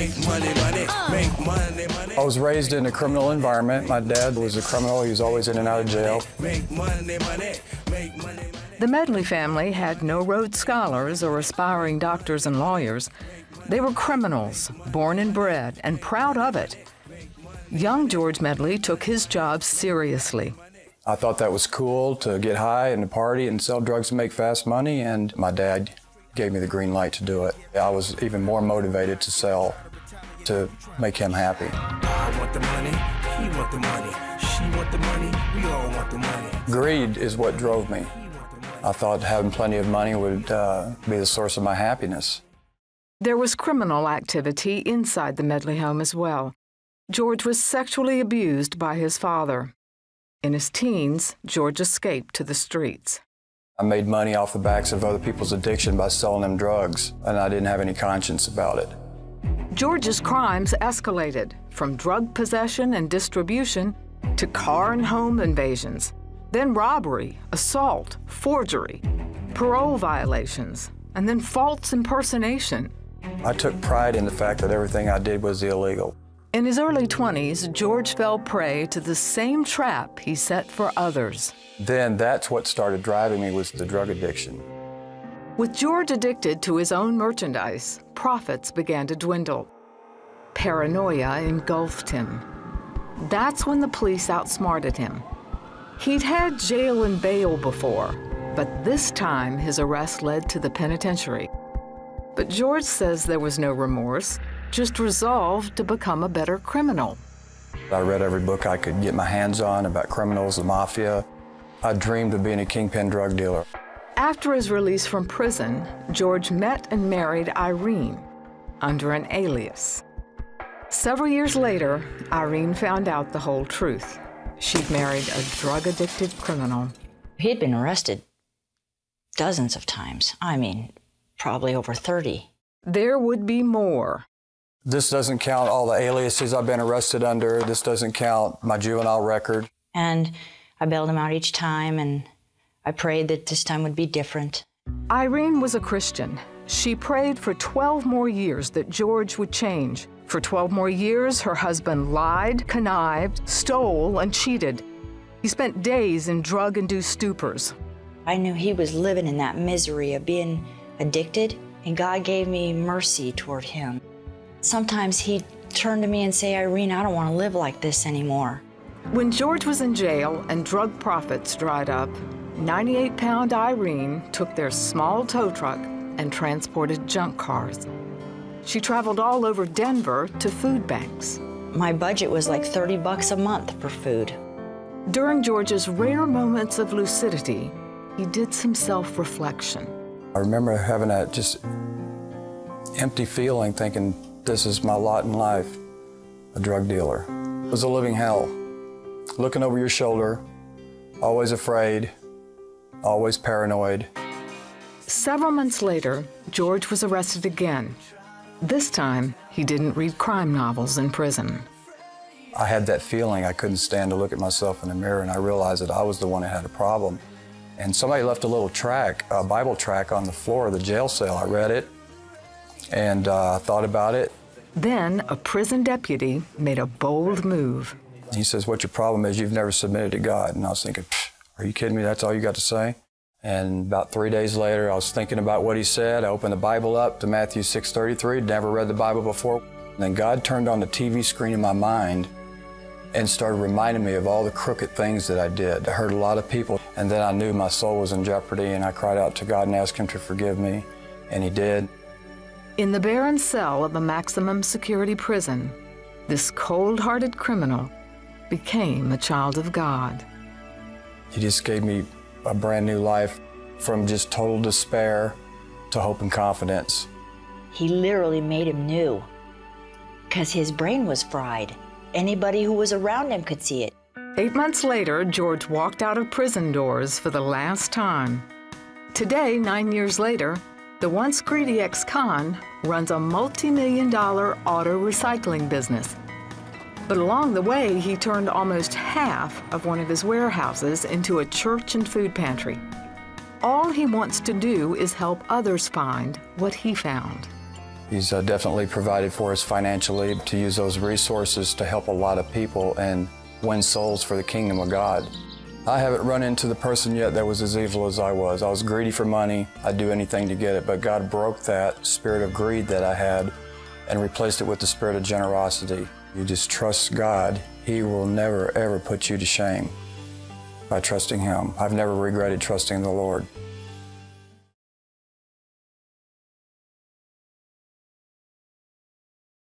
I was raised in a criminal environment. My dad was a criminal. He was always in and out of jail. The Medley family had no Rhodes Scholars or aspiring doctors and lawyers. They were criminals, born and bred, and proud of it. Young George Medley took his job seriously. I thought that was cool, to get high and to party and sell drugs to make fast money, and my dad gave me the green light to do it. I was even more motivated to sell, to make him happy. I want the money, he want the money, she want the money, we all want the money. Greed is what drove me. I thought having plenty of money would be the source of my happiness. There was criminal activity inside the Medley home as well. George was sexually abused by his father. In his teens, George escaped to the streets. I made money off the backs of other people's addiction by selling them drugs, and I didn't have any conscience about it. George's crimes escalated from drug possession and distribution to car and home invasions, then robbery, assault, forgery, parole violations, and then false impersonation. I took pride in the fact that everything I did was illegal. In his early 20s, George fell prey to the same trap he set for others. Then that's what started driving me, was the drug addiction. With George addicted to his own merchandise, profits began to dwindle. Paranoia engulfed him. That's when the police outsmarted him. He'd had jail and bail before, but this time his arrest led to the penitentiary. But George says there was no remorse, just resolve to become a better criminal. I read every book I could get my hands on about criminals, the mafia. I dreamed of being a kingpin drug dealer. After his release from prison, George met and married Irene under an alias. Several years later, Irene found out the whole truth. She'd married a drug-addicted criminal. He had been arrested dozens of times. I mean, probably over 30. There would be more. This doesn't count all the aliases I've been arrested under. This doesn't count my juvenile record. And I bailed him out each time, and I prayed that this time would be different. Irene was a Christian. She prayed for 12 more years that George would change. For 12 more years, her husband lied, connived, stole, and cheated. He spent days in drug-induced stupors. I knew he was living in that misery of being addicted, and God gave me mercy toward him. Sometimes he'd turn to me and say, Irene, I don't want to live like this anymore. When George was in jail and drug profits dried up, 98-pound Irene took their small tow truck and transported junk cars. She traveled all over Denver to food banks. My budget was like $30 a month for food. During George's rare moments of lucidity, he did some self-reflection. I remember having that just empty feeling, thinking, this is my lot in life, a drug dealer. It was a living hell. Looking over your shoulder, always afraid, always paranoid. Several months later, George was arrested again. This time, he didn't read crime novels in prison. I had that feeling. I couldn't stand to look at myself in the mirror, and I realized that I was the one that had a problem. And somebody left a little track, a Bible track, on the floor of the jail cell. I read it, and I thought about it. Then a prison deputy made a bold move. He says, what your problem is, you've never submitted to God. And I was thinking, are you kidding me? That's all you got to say? And about 3 days later, I was thinking about what he said. I opened the Bible up to Matthew 6:33, never read the Bible before. And then God turned on the TV screen in my mind and started reminding me of all the crooked things that I did. I hurt a lot of people, and then I knew my soul was in jeopardy, and I cried out to God and asked him to forgive me, and he did. In the barren cell of a maximum security prison, this cold-hearted criminal became a child of God. He just gave me a brand new life, from just total despair to hope and confidence. He literally made him new, because his brain was fried. Anybody who was around him could see it. 8 months later, George walked out of prison doors for the last time. Today, 9 years later, the once greedy ex-con runs a multi-million-dollar auto recycling business. But along the way, he turned almost half of one of his warehouses into a church and food pantry. All he wants to do is help others find what he found. He's definitely provided for us financially to use those resources to help a lot of people and win souls for the kingdom of God. I haven't run into the person yet that was as evil as I was. I was greedy for money. I'd do anything to get it, but God broke that spirit of greed that I had and replaced it with the spirit of generosity. You just trust God. He will never, ever put you to shame by trusting Him. I've never regretted trusting the Lord.